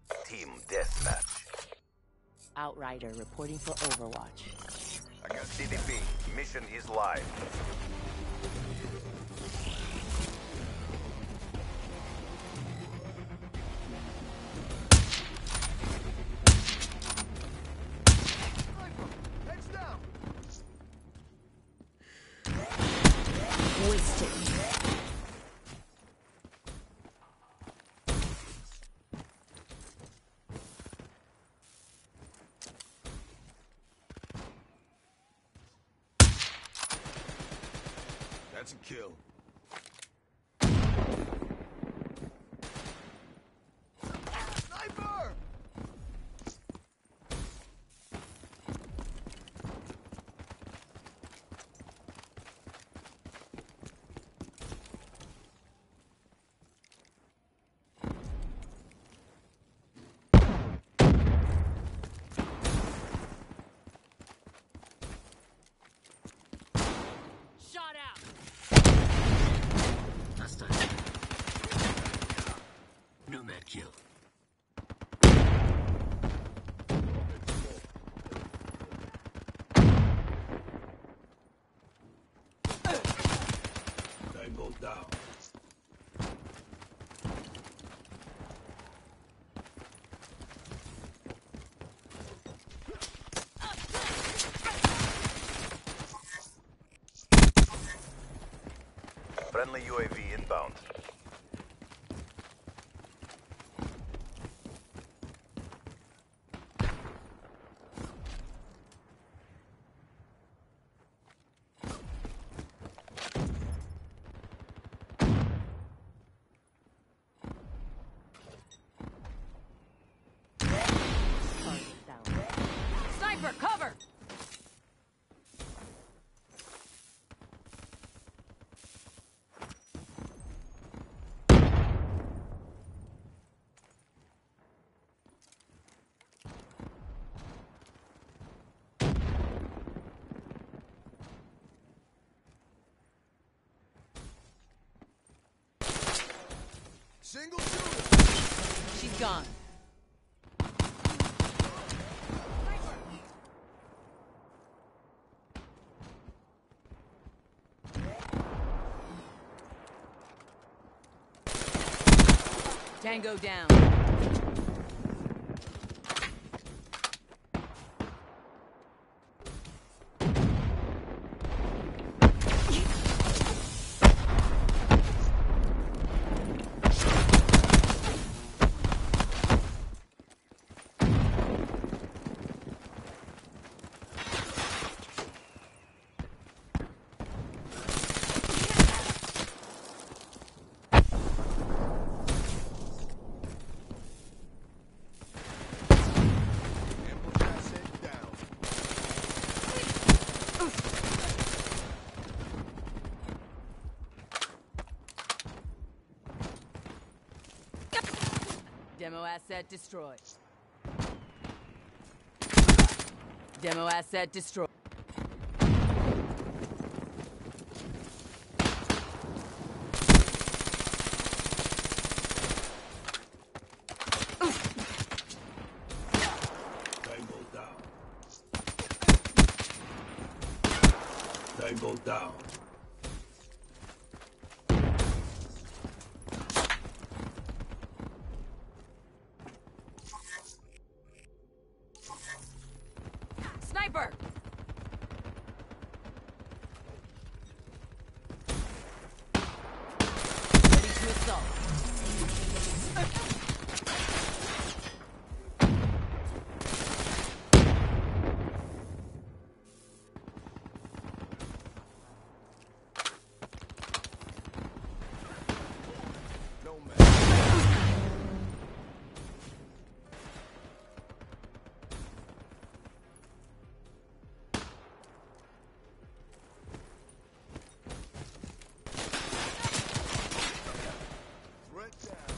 Team deathmatch. Outrider reporting for Overwatch. I got CDP. Mission is live. Heads down. Wasted. That's a kill. Sniper! Shot out. Hostile. Nomad kill. Tango down. Friendly UAV inbound. Target down. Sniper, cover! Single shooter. She's gone. Tango down. Ambush asset down. Demo asset destroyed. Demo asset destroyed. Tango down. Tango down. Sniper! Ready to assault. No man. Threat down.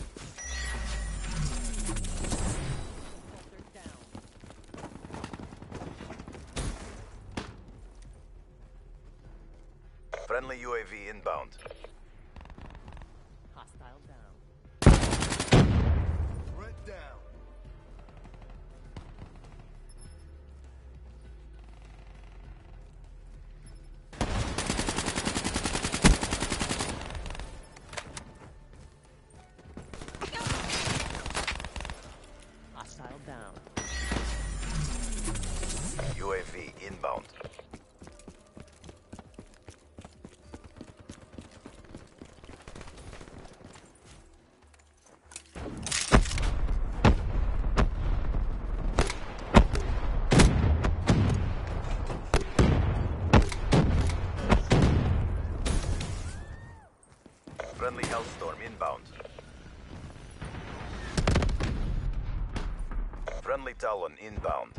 Friendly UAV inbound. Hostile down. Threat down. inbound. Friendly Hellstorm inbound. Friendly Talon inbound.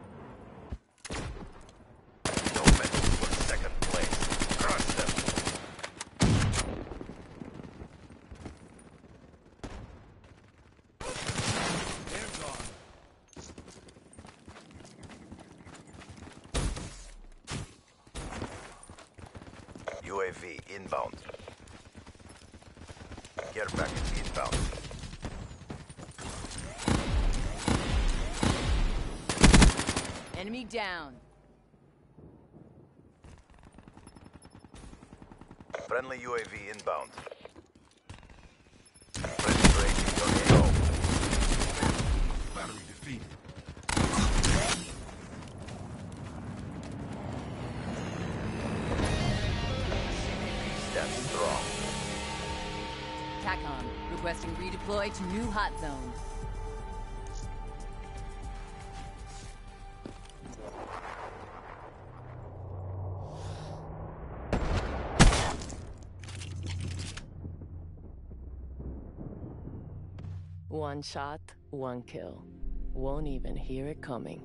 No medals for second place. Crush them. They're gone. UAV inbound. Care package inbound. Enemy down. Friendly UAV inbound. Friendly breaking your AO. Battery defeated. CDP stands strong. TACOM requesting redeploy to new hot zone. One shot, one kill. Won't even hear it coming.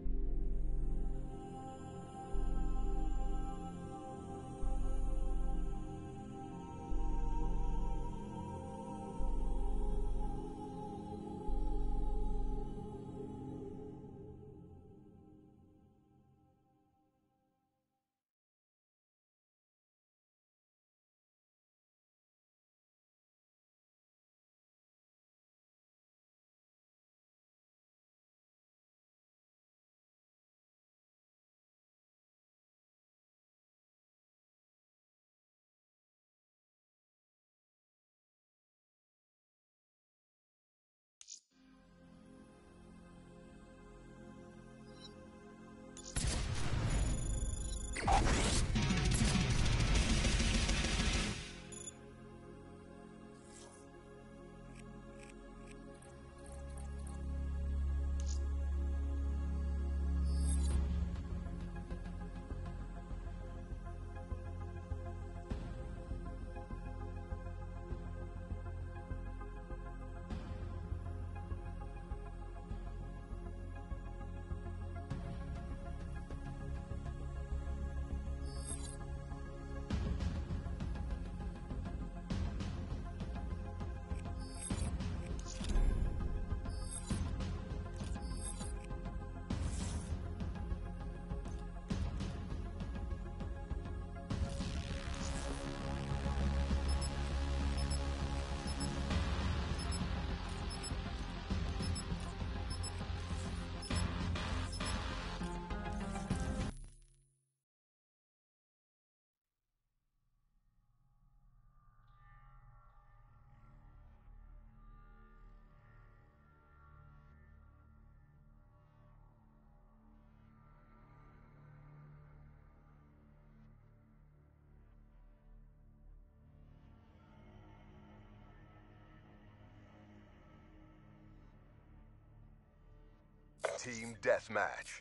Team deathmatch.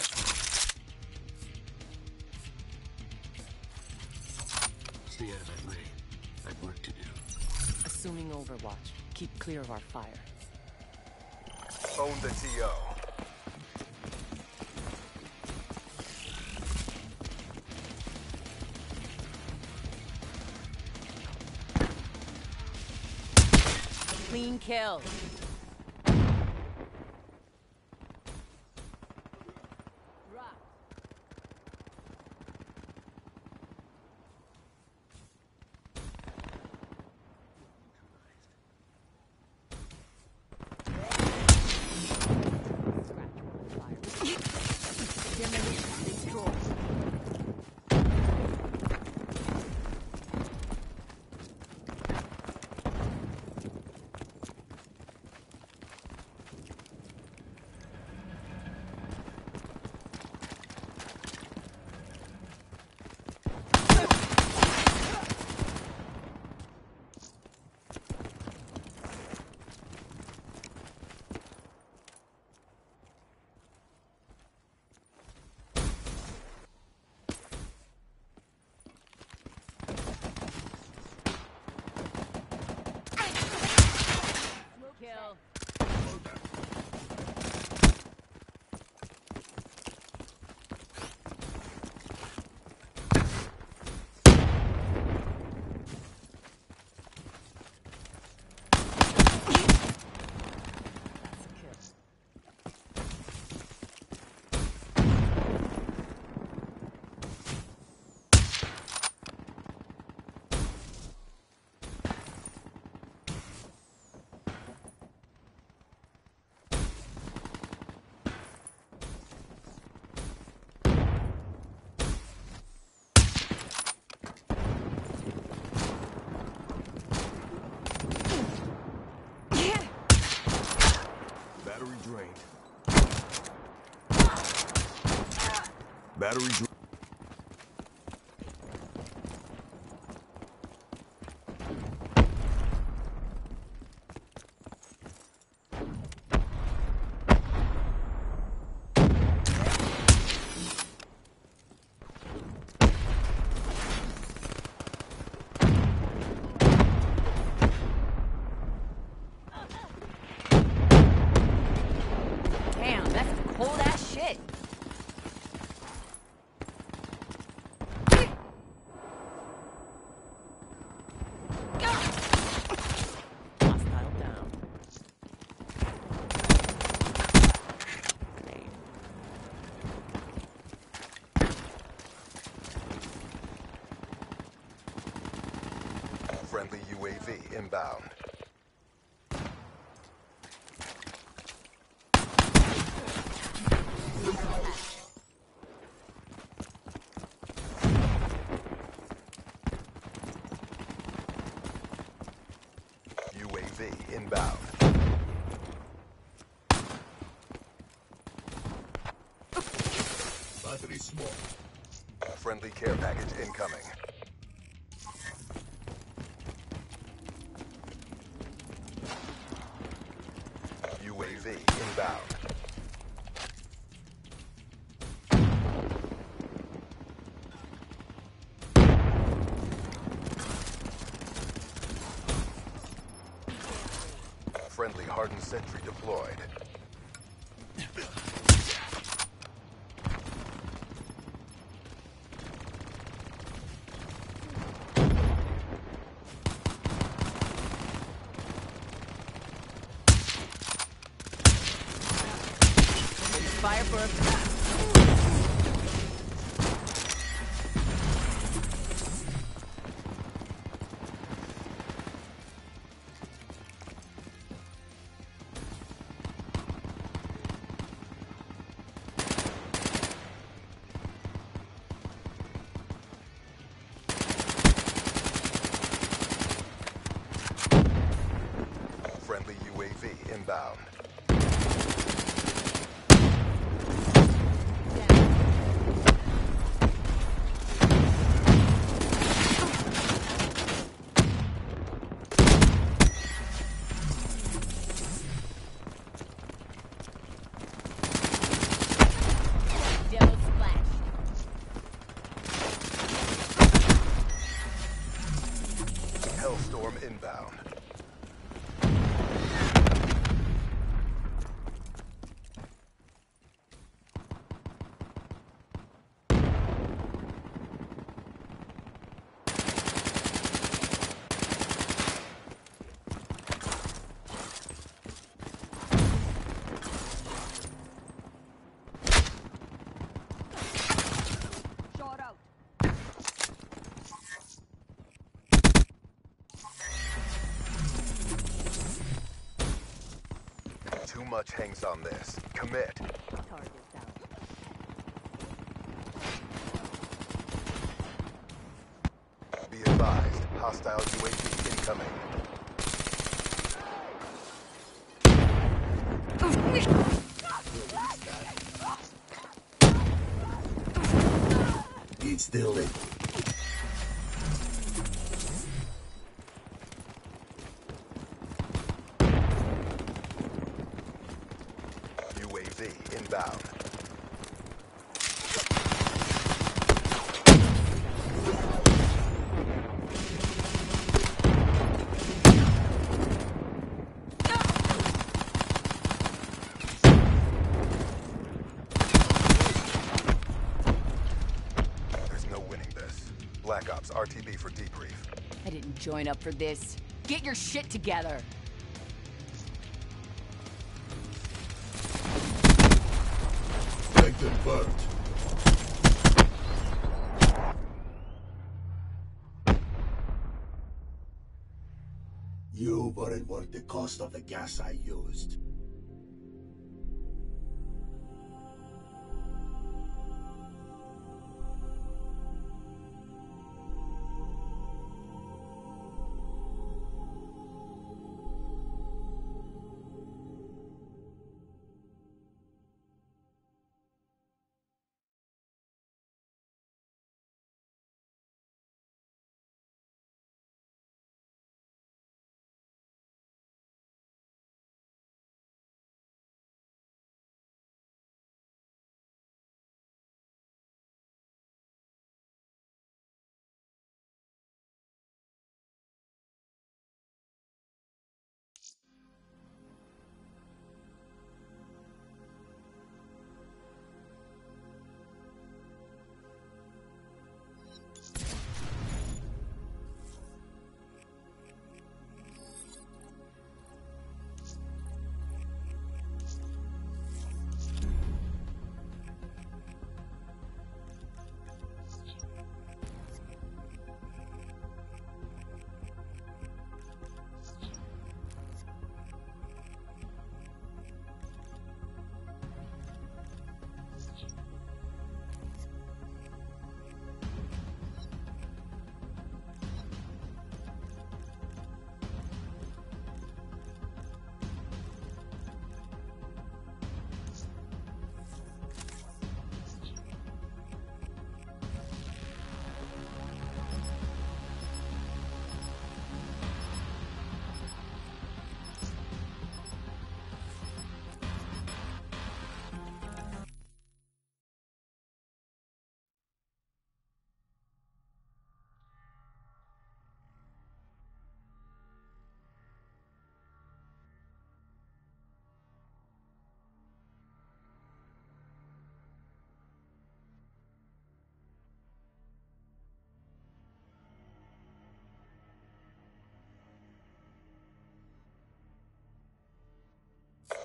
Stay out of that lane. I've work to do. Assuming Overwatch. Keep clear of our fire. Own the TO. Clean kill. Rock. Demolition destroyed. Battery dr- Damn, that's some cold ass shit. Hostile down. Friendly UAV inbound. UAV inbound. battery small. Friendly care package incoming. UAV inbound. Friendly hardened sentry deployed. Fire for a... Friendly UAV inbound. Devil splash. Hellstorm inbound. Shot out. Too much hangs on this. Commit. Target down. Be advised. Hostile UAV incoming. It's still lit. UAV inbound. There's no winning this. Black Ops RTB for debrief. I didn't join up for this. Get your shit together. Take them burnt. You weren't worth the cost of the gas I used.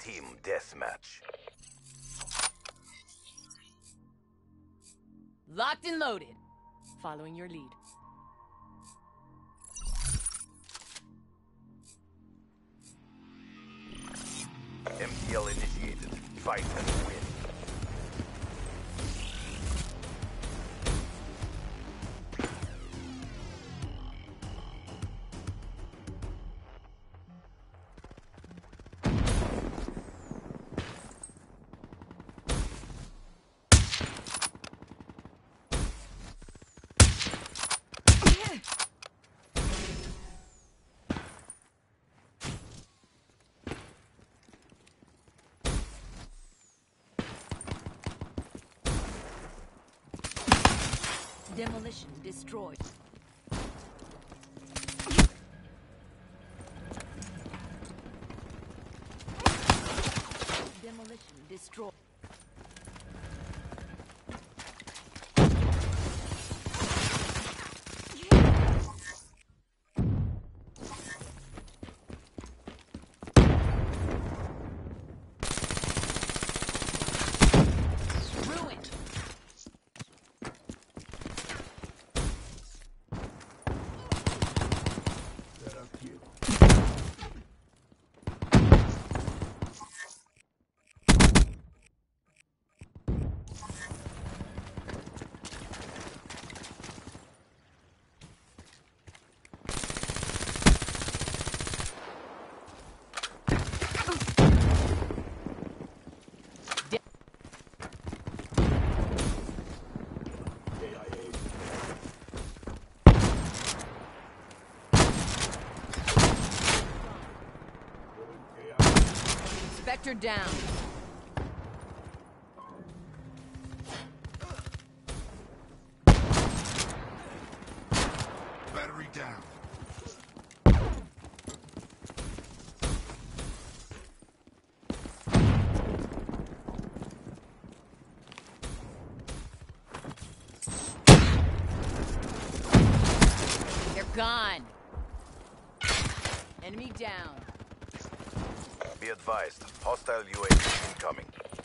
Team deathmatch. Locked and loaded. Following your lead. MTL initiated. Fight and win. Demolition destroyed. Demolition destroyed. Ruined. Spectre down. Battery down. They're gone. Enemy down. Be advised, hostile UAV incoming.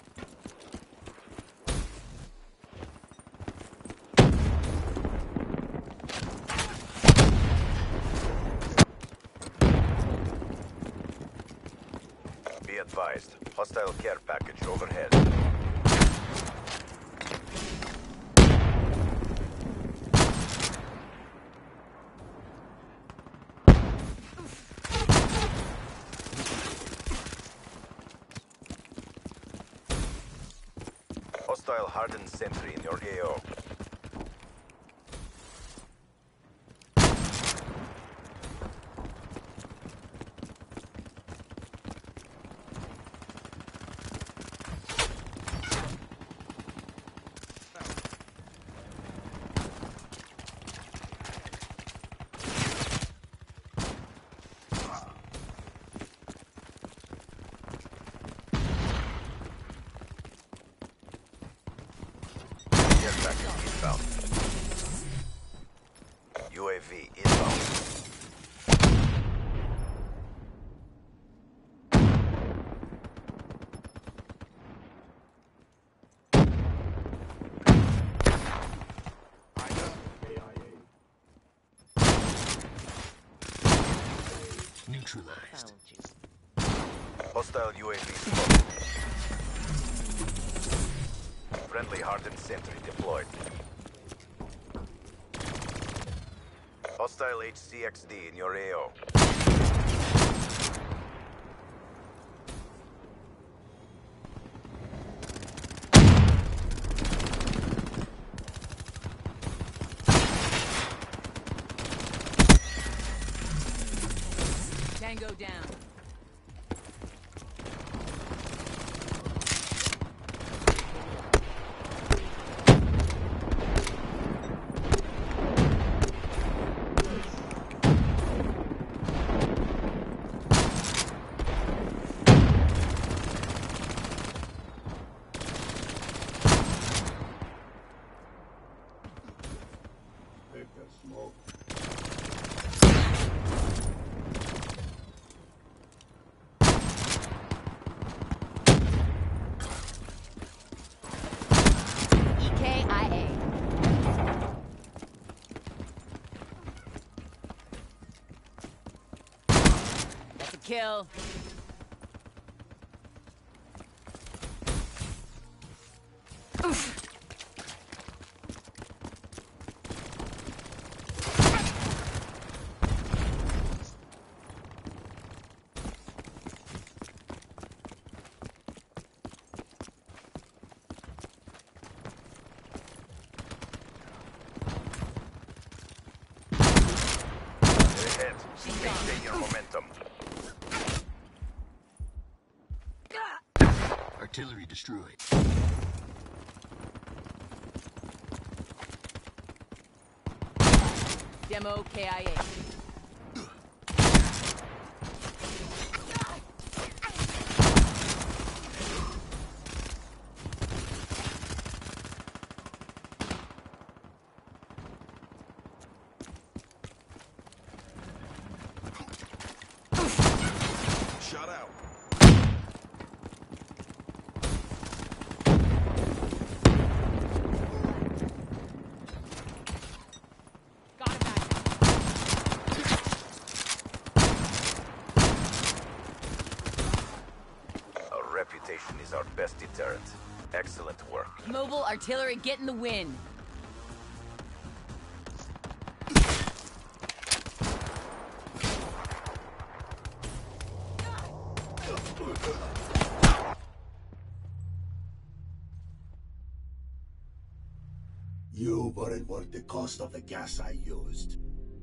Be advised, hostile care package overhead. Hostile hardened sentry in your AO. Care package inbound. UAV inbound. Neutralized. Found you. Hostile UAV spotted. Friendly hardened sentry deployed. Hostile HCXD in your AO. Tango down. kill. Ahead. Maintain your momentum. Artillery destroyed. Demo KIA. Shut out. Got him back. Our reputation is our best deterrent. Excellent work. Mobile artillery getting the win. You weren't worth the cost of the gas I used.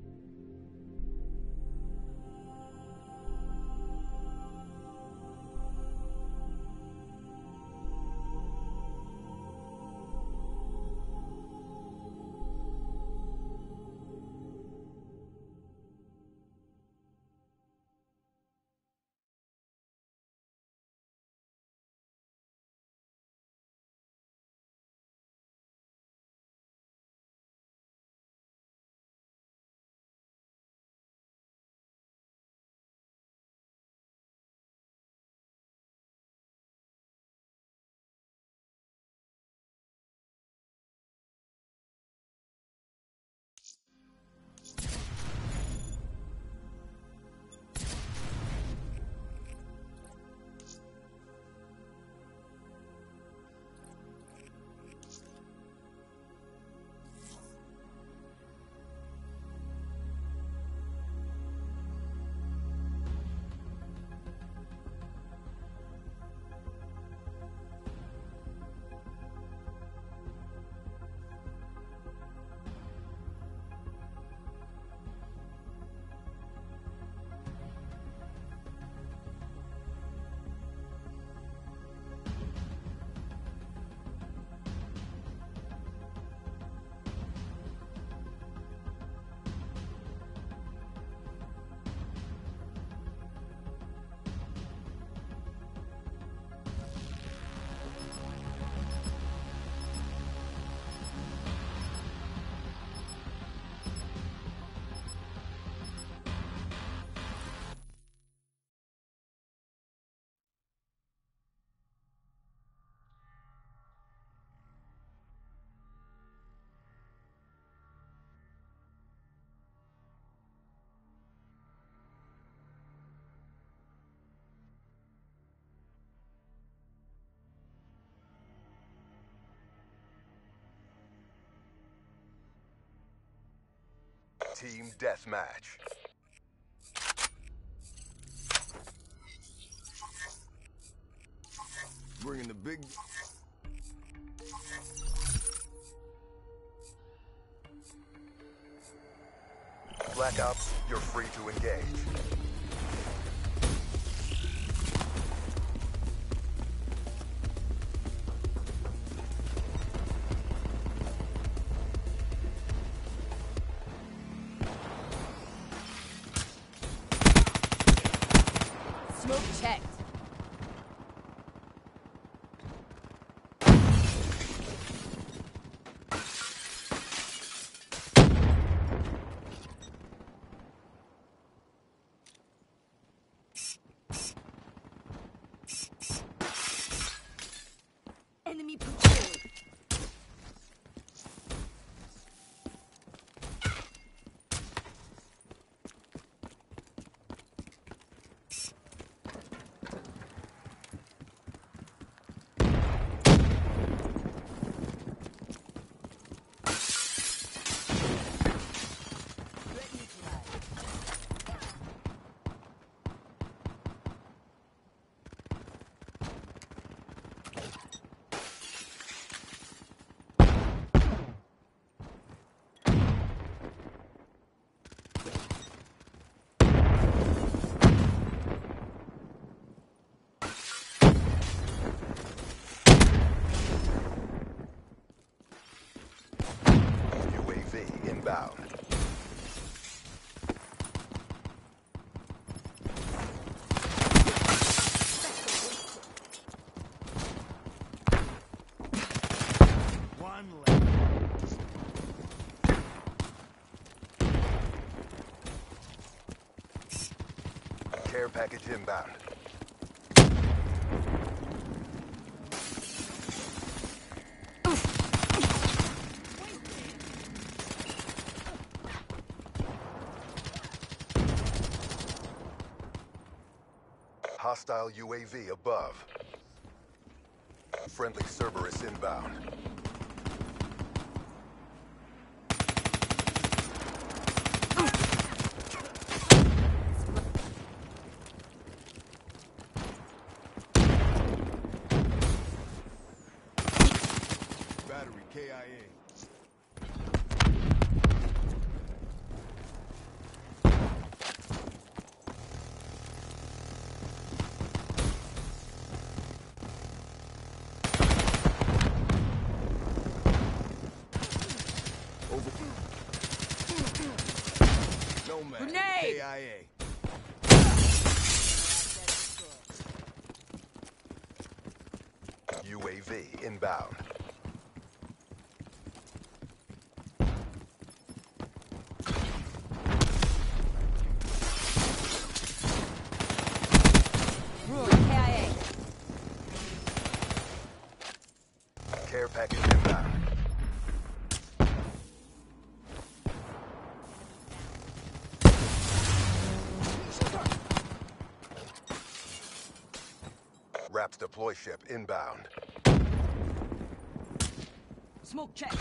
Team deathmatch. Bringing the big... Black Ops, you're free to engage. Smoke checked. Enemy patrol. Care package inbound. Hostile UAV above. Friendly Cerberus inbound. Battery KIA. Nomad. Grenade! KIA. UAV inbound. Brewer, KIA. Care package inbound. Raps deploy ship inbound. Smoke check.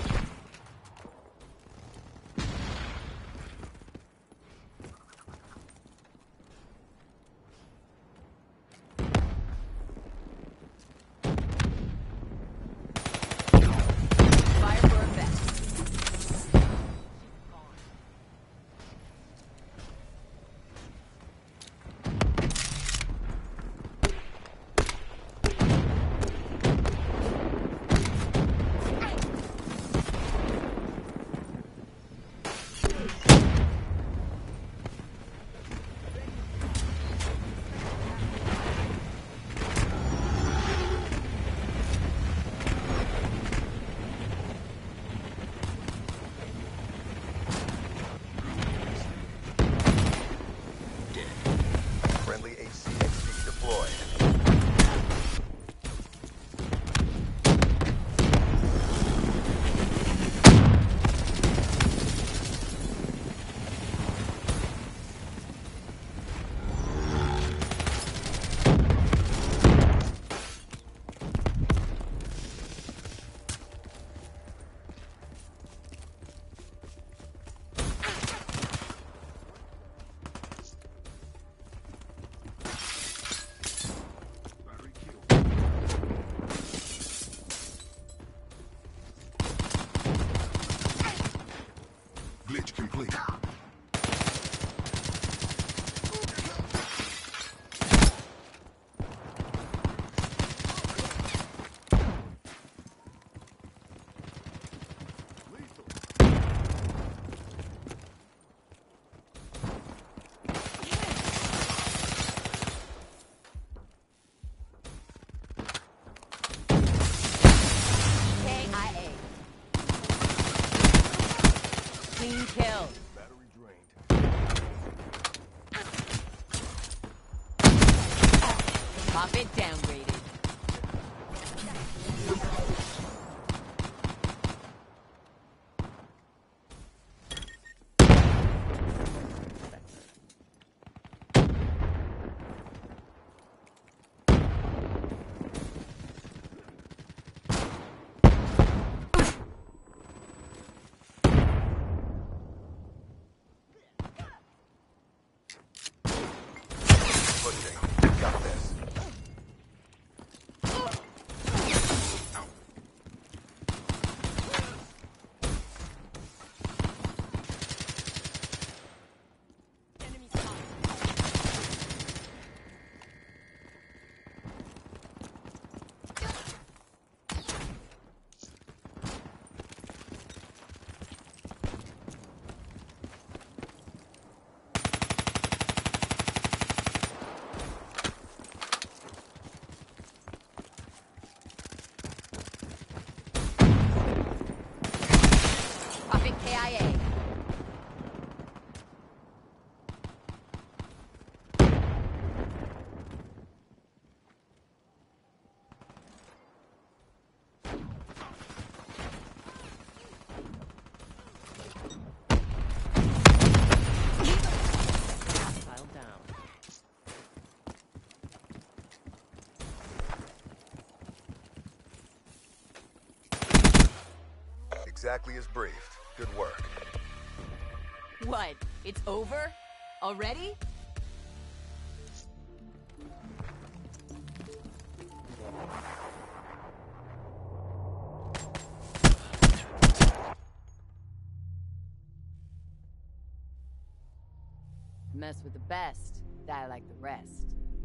Firebird vest. Friendly HCXD deployed. Glitch complete. KIA. Clean kill. Battery drained. Pop it downgraded. exactly as briefed. Good work. What? It's over? Already? Mess with the best, die like the rest.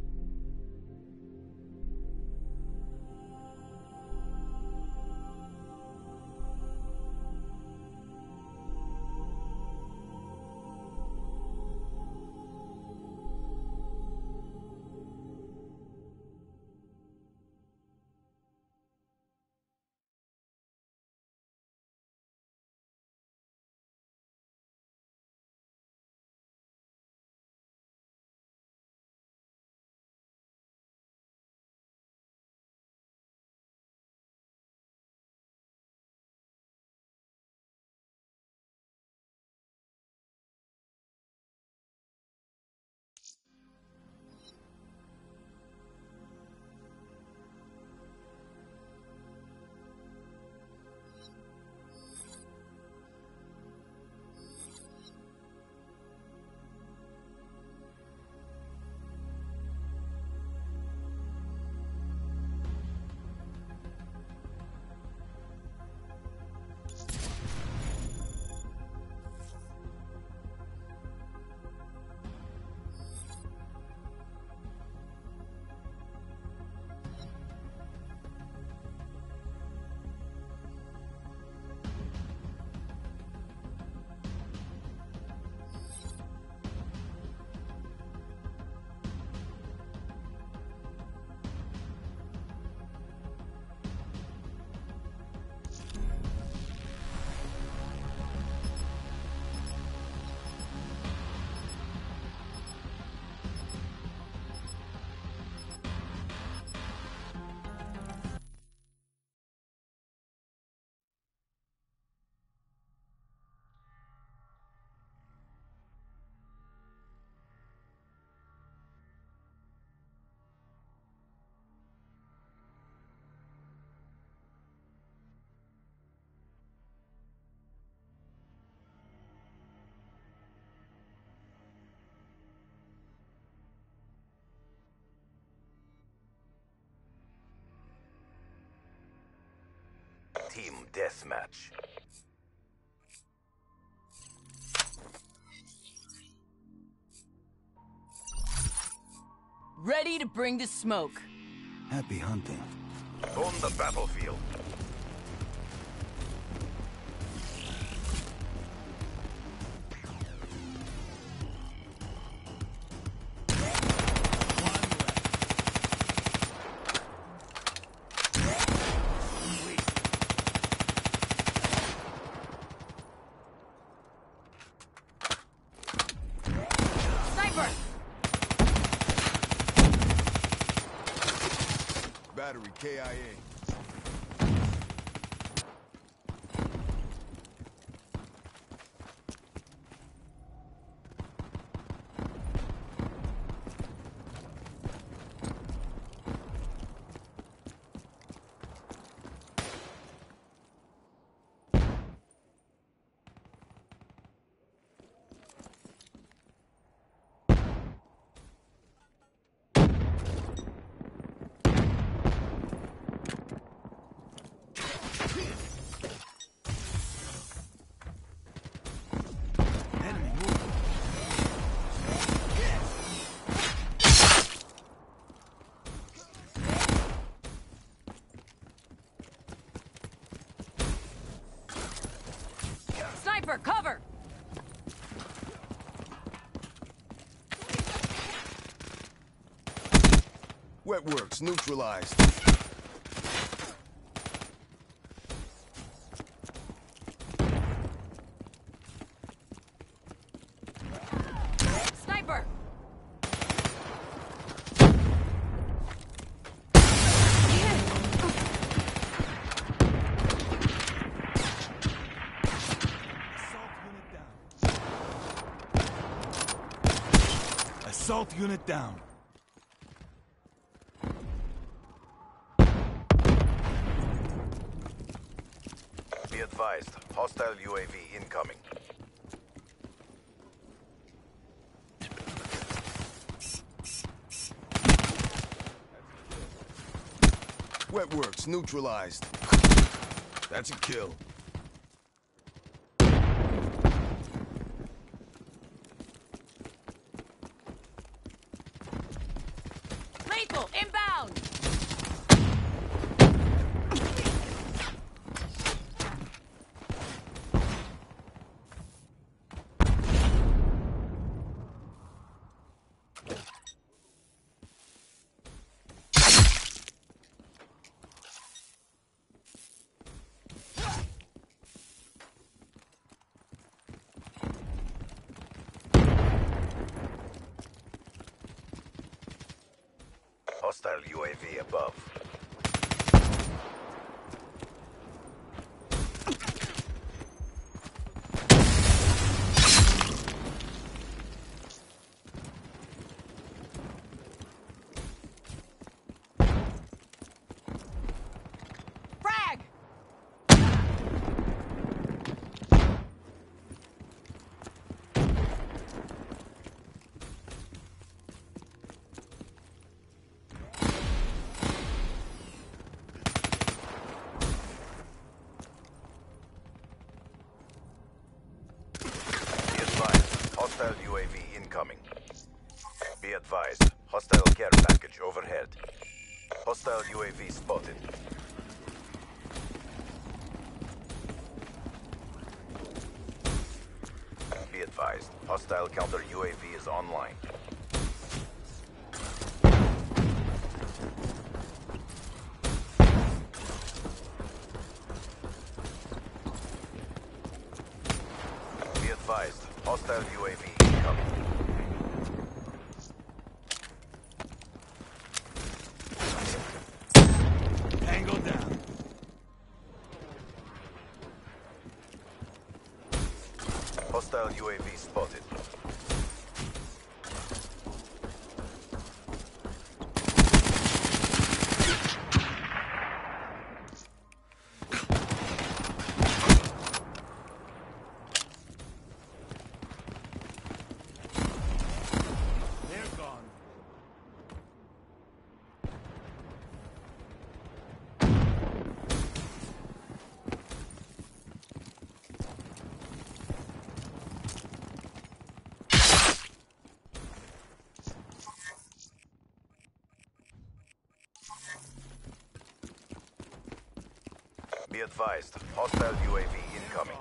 Team deathmatch. Ready to bring the smoke. Happy hunting. On the battlefield. Sniper! Battery KIA. Sniper, cover! Wetworks neutralized. Sniper! Assault unit down. Be advised. advised, hostile UAV incoming. Wet works neutralized. That's a kill. Lethal, inbound! Hostile UAV above. Frag! Be advised, hostile UAV incoming. Be advised, hostile care package overhead. Hostile UAV spotted. Be advised, hostile counter UAV is online. Be advised, hostile UAV incoming. Tango down. Hostile UAV spotted. They're gone. Be advised, hostile UAV incoming.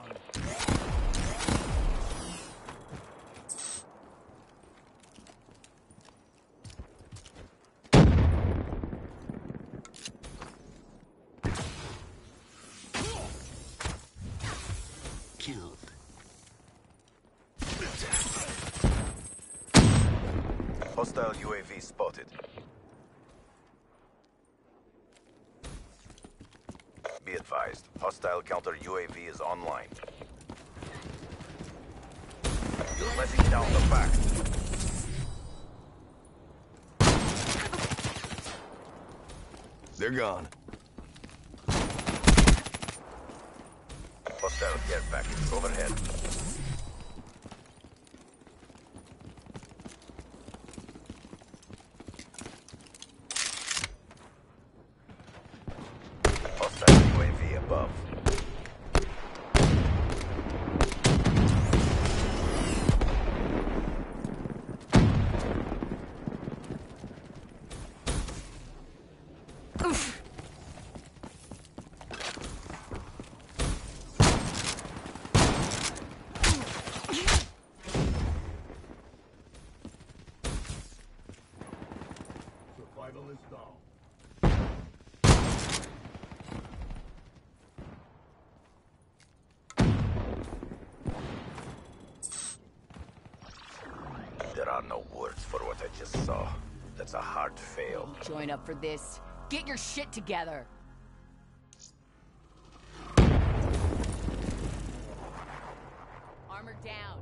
Killed. Hostile UAV spotted. Be advised, hostile counter UAV is online. You're letting down the back. They're gone. Hostile care package overhead. Hostile UAV above. Survival is down. There are no words for what I just saw. That's a hard fail. Join up for this. Get your shit together. Armor down.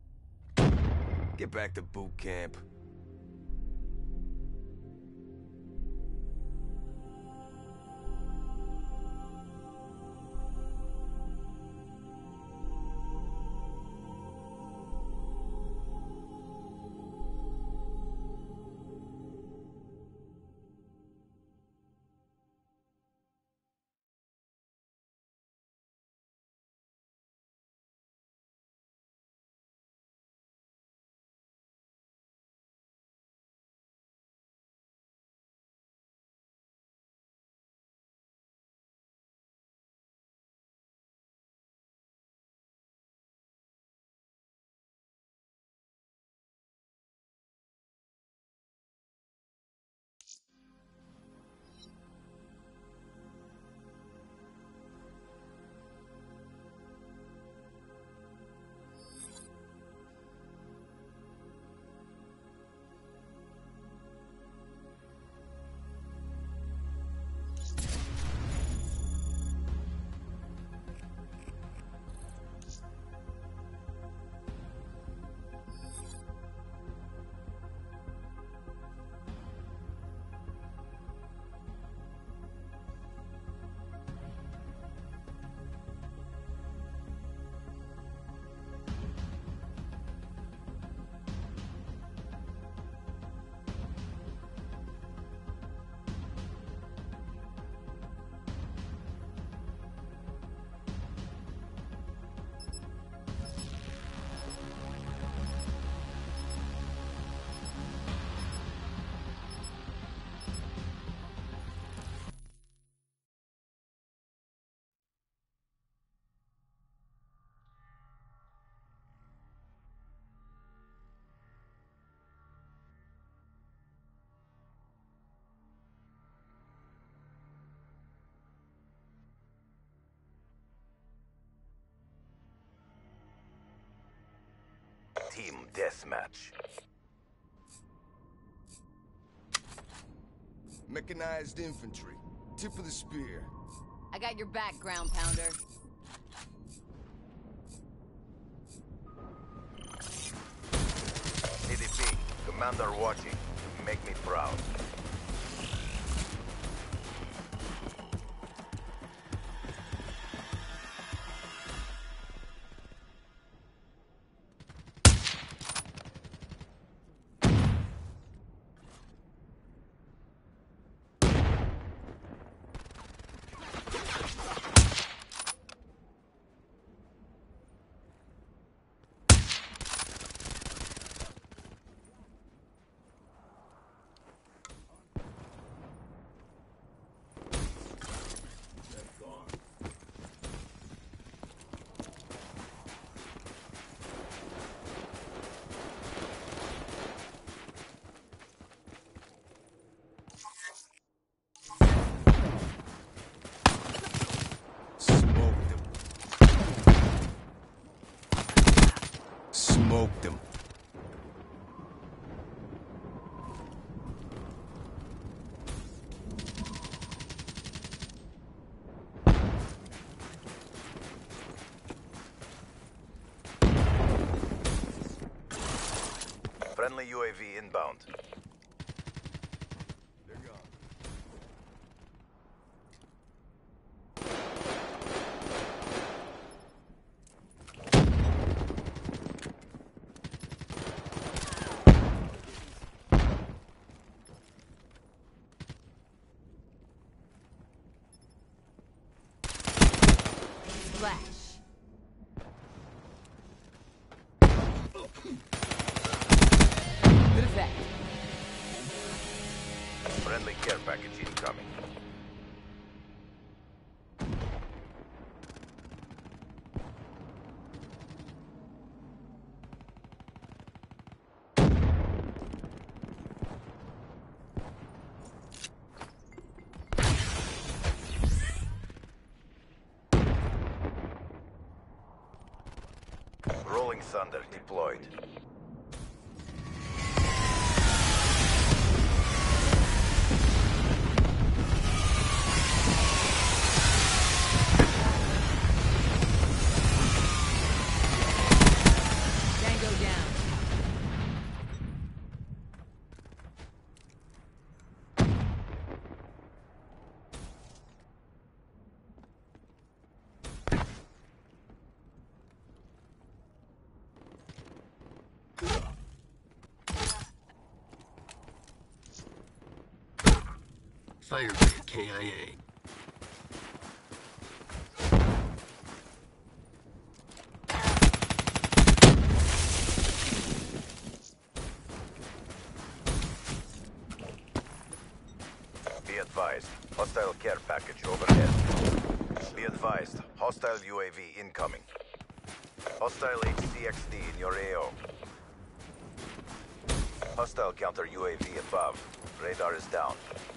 Get back to boot camp. Team deathmatch. Mechanized infantry. Tip of the spear. I got your back, ground pounder. CDP, Commander watching. Make me proud. Smoked him. Friendly UAV inbound. They're gone. Flash. Good effect. Friendly care package incoming. Rolling Thunder deployed. Tango down. Firebase KIA. Be advised, hostile care package overhead. Be advised, hostile UAV incoming. Hostile HCXD in your AO. Hostile counter UAV above. Radar is down.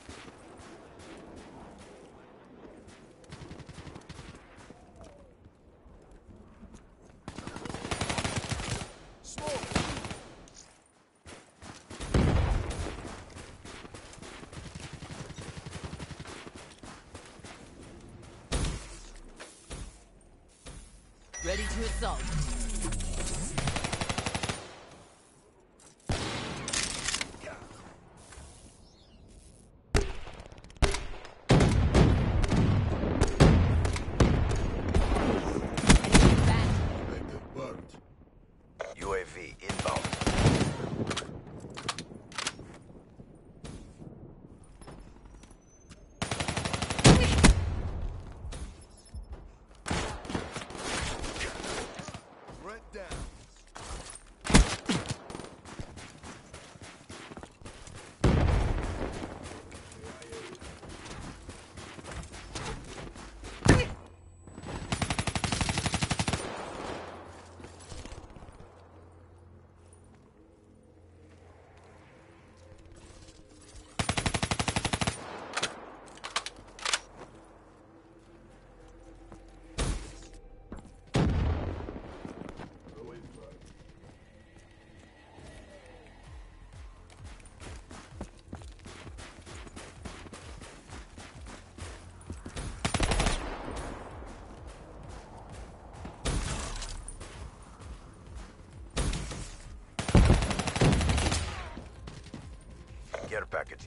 Ready to assault. Back. Make it burned. UAV inbound.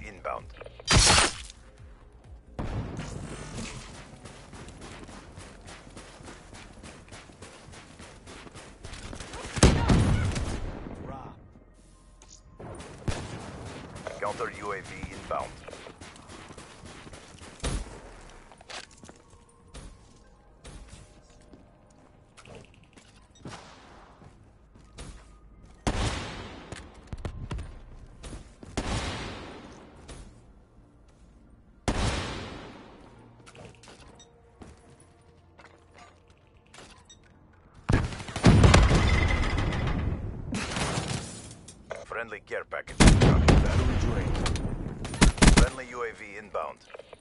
inbound. Rob. Counter UAV inbound. Friendly care package. Copy that. Friendly UAV inbound.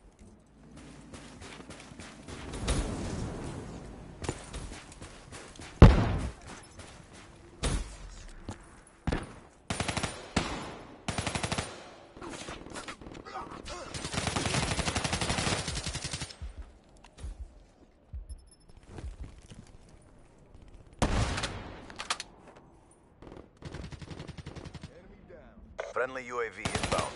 Enemy down. Friendly UAV inbound.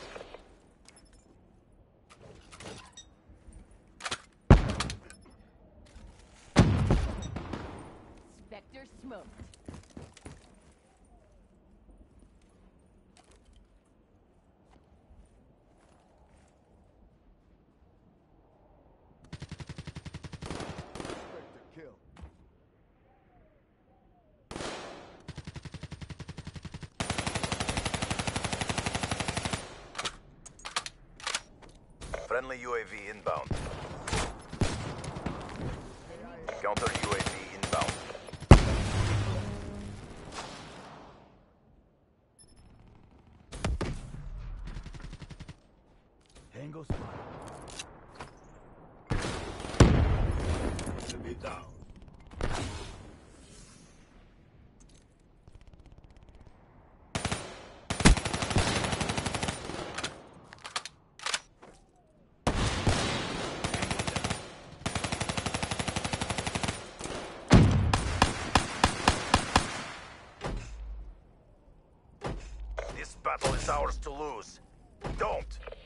Spectre smoked. Spectre kill. Friendly UAV inbound. Counter UAV inbound. Tango spot. Enemy down. This battle is ours to lose. Don't!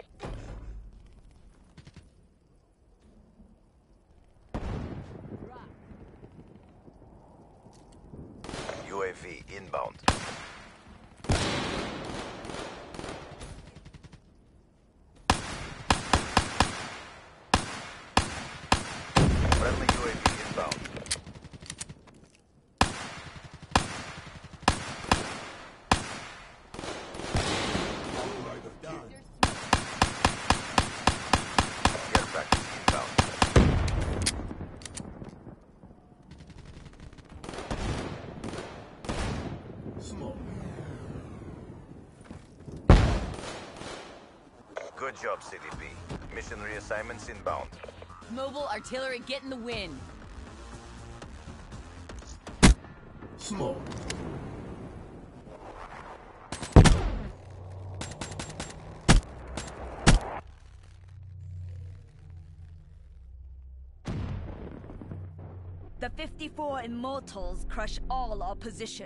UAV inbound. Friendly UAV inbound. Care package inbound. Smoke. Good job, CDP. Mission reassignments inbound. Mobile artillery getting the win. Smoke. The 54 Immortals crush all opposition.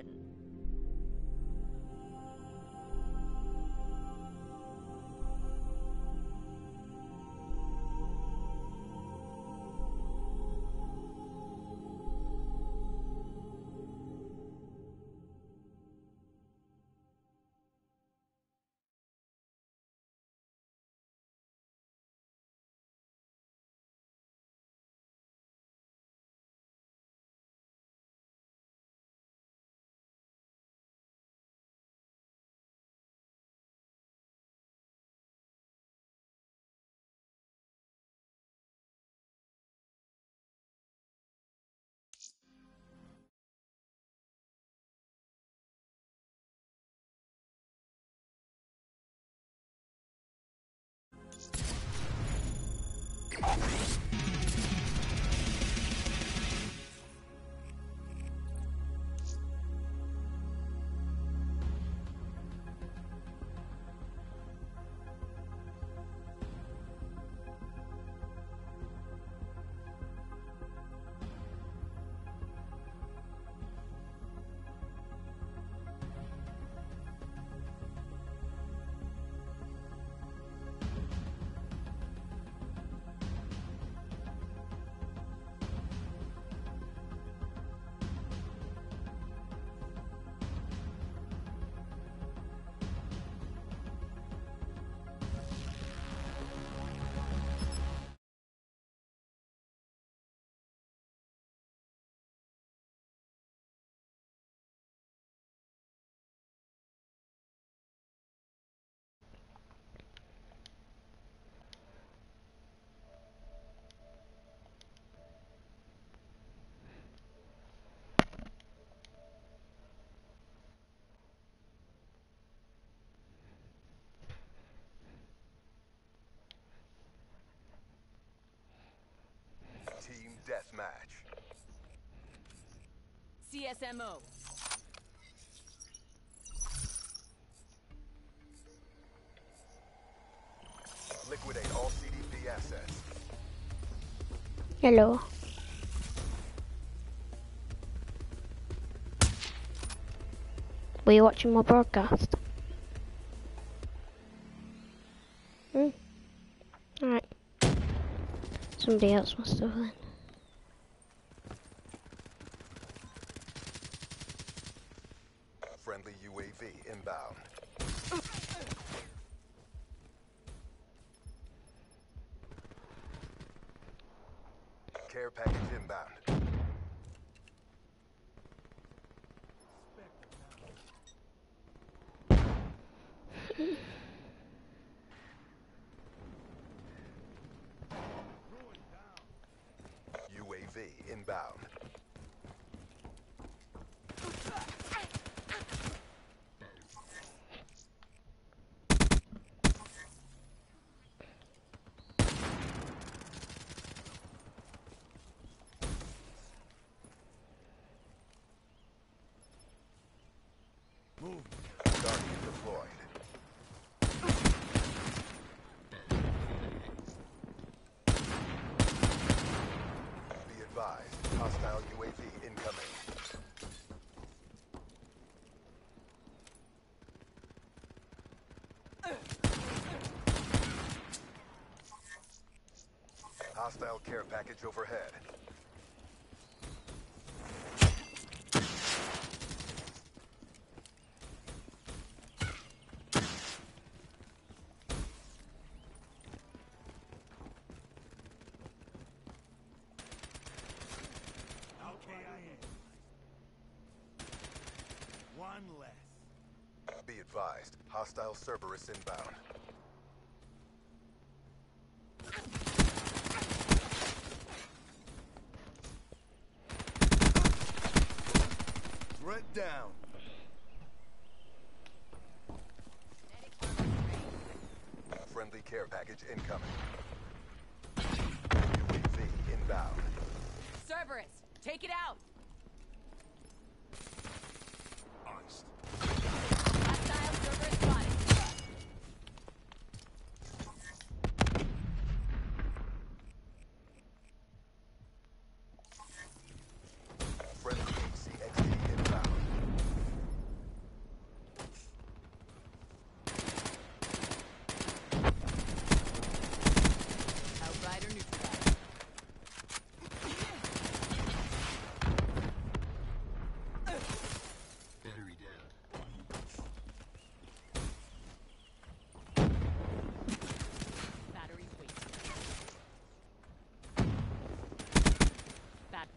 CSMO. Liquidate all CDP assets. Hello. Were you watching my broadcast? Alright. Somebody else must have then. Friendly UAV inbound. Care package inbound. UAV inbound. Move. Guardian deployed. Be advised, hostile UAV incoming. Hostile care package overhead. Okay, I am. One less. Be advised, hostile Cerberus inbound. Threat down. Friendly care package incoming. UAV inbound. Cerberus, take it out. Iced. Hostile Cerberus spotted. Friendly CXD inbound. Outrider neutralized. Battery down. Batteries wasted. Bat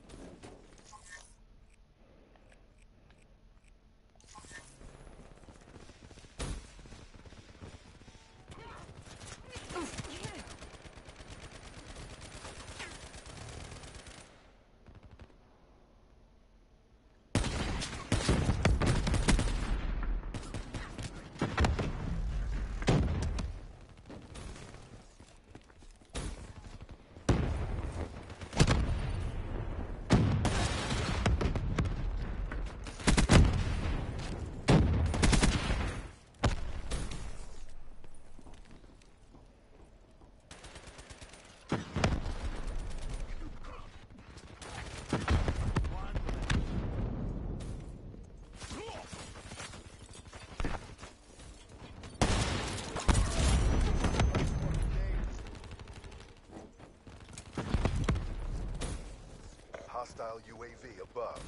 Hostile UAV above.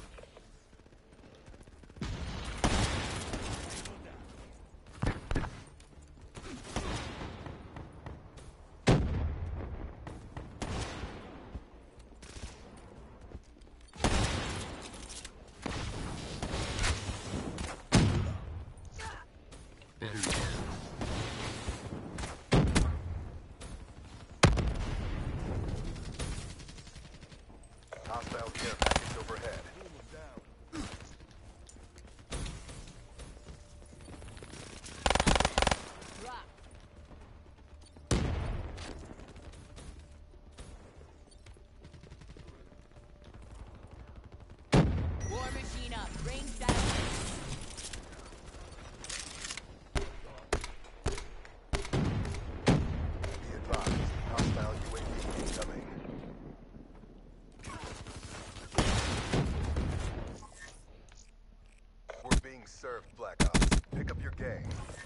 Battery down. Hostile care package overhead. drop. War machine day.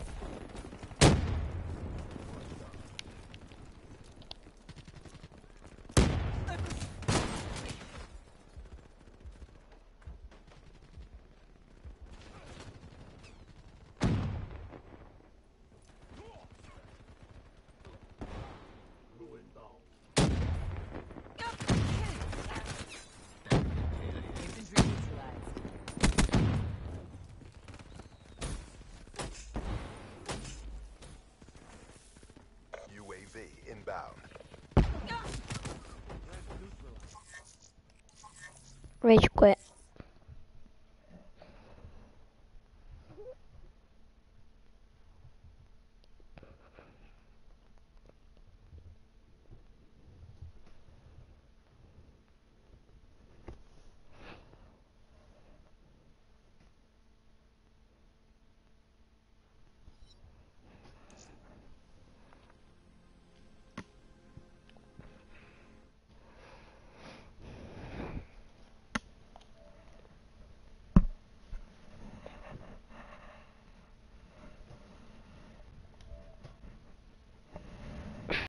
Infantry neutralized. UAV inbound. Rage quit.